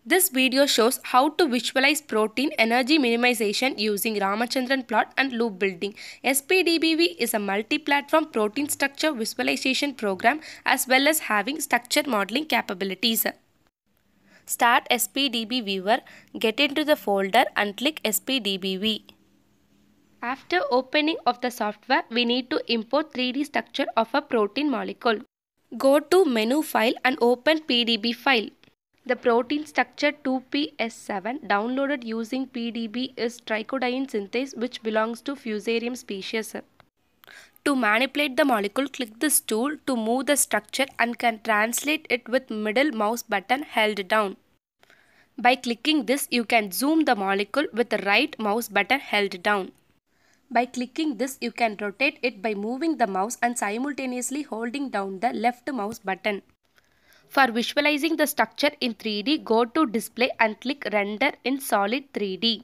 This video shows how to visualize protein energy minimization using Ramachandran plot and loop building. SPDBV is a multi-platform protein structure visualization program as well as having structure modeling capabilities. Start SPDbViewer, get into the folder and click SPDBV. After opening of the software, we need to import 3D structure of a protein molecule. Go to menu file and open PDB file. The protein structure 2PS7 downloaded using PDB is trichodiene synthase which belongs to Fusarium species. To manipulate the molecule, click this tool to move the structure and can translate it with middle mouse button held down. By clicking this, you can zoom the molecule with the right mouse button held down. By clicking this, you can rotate it by moving the mouse and simultaneously holding down the left mouse button. For visualizing the structure in 3D, go to Display and click Render in Solid 3D.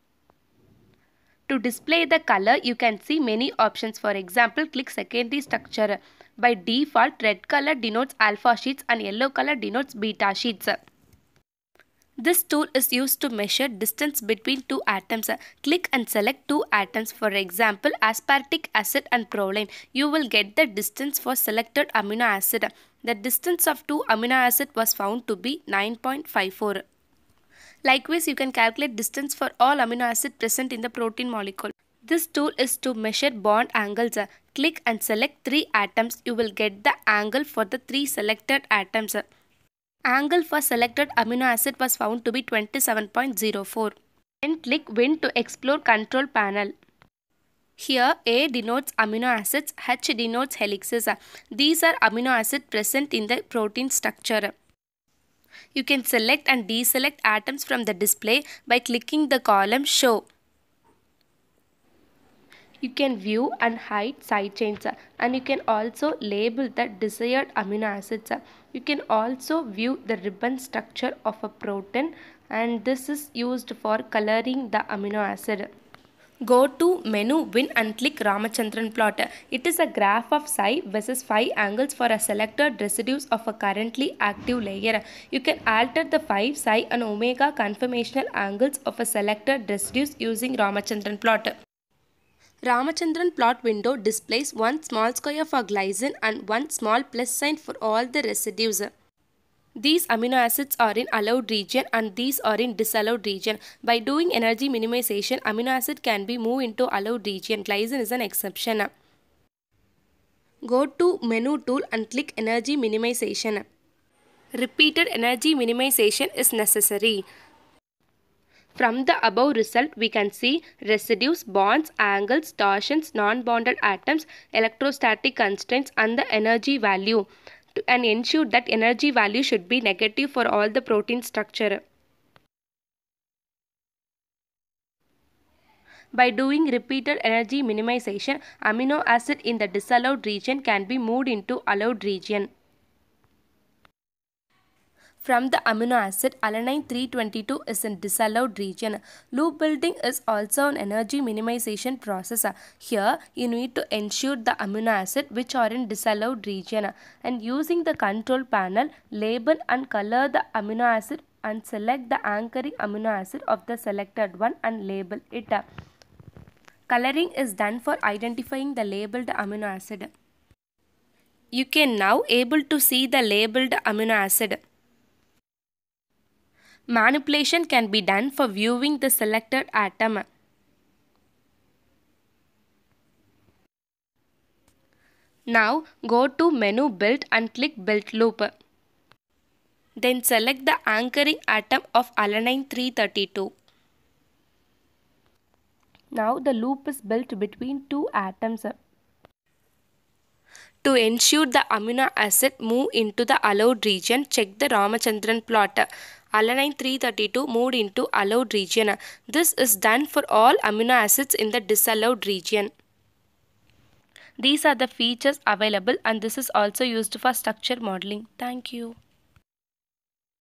To display the color, you can see many options. For example, click Secondary Structure. By default, red color denotes alpha sheets and yellow color denotes beta sheets. This tool is used to measure distance between two atoms. Click and select two atoms, for example aspartic acid and proline. You will get the distance for selected amino acid. The distance of two amino acid was found to be 9.54. Likewise, you can calculate distance for all amino acid present in the protein molecule. This tool is to measure bond angles. Click and select three atoms. You will get the angle for the three selected atoms. Angle for selected amino acid was found to be 27.04. Then click Win to explore control panel. Here A denotes amino acids, H denotes helices. These are amino acids present in the protein structure. You can select and deselect atoms from the display by clicking the column Show. You can view and hide side chains and you can also label the desired amino acids. You can also view the ribbon structure of a protein and this is used for coloring the amino acid. Go to menu Win and click Ramachandran plot. It is a graph of psi versus phi angles for a selected residues of a currently active layer. You can alter the phi, psi and omega conformational angles of a selected residues using Ramachandran plot. Ramachandran plot window displays one small square for glycine and one small plus sign for all the residues. These amino acids are in allowed region and these are in disallowed region. By doing energy minimization, amino acid can be moved into allowed region. Glycine is an exception. Go to menu tool and click energy minimization. Repeated energy minimization is necessary. From the above result, we can see residues, bonds, angles, torsions, non-bonded atoms, electrostatic constraints and the energy value. And ensure that energy value should be negative for all the protein structure. By doing repeated energy minimization, amino acid in the disallowed region can be moved into allowed region. From the amino acid, alanine 322 is in disallowed region. Loop building is also an energy minimization process. Here, you need to ensure the amino acid which are in disallowed region. And using the control panel, label and color the amino acid and select the anchoring amino acid of the selected one and label it. Coloring is done for identifying the labeled amino acid. You can now able to see the labeled amino acid. Manipulation can be done for viewing the selected atom. Now go to menu Build and click Build Loop. Then select the anchoring atom of alanine 332. Now the loop is built between two atoms. To ensure the amino acid move into the allowed region, check the Ramachandran plot. Alanine 332 moved into allowed region. This is done for all amino acids in the disallowed region. These are the features available and this is also used for structure modeling. Thank you.